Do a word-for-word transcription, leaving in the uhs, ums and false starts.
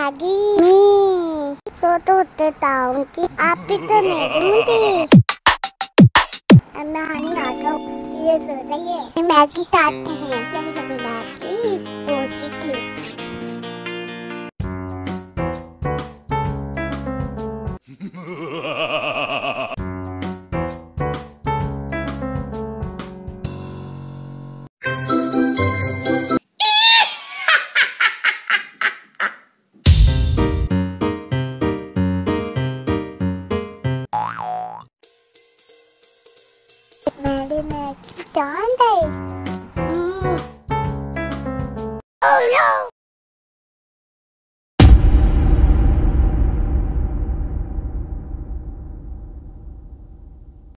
Maggi हम्म, सो तो होते ताऊं की आप भी तो नहीं दूंगी। अब नहाने आ जाओ, ये सो जाइए, मैगी खाते हैं कभी कभी मैगी।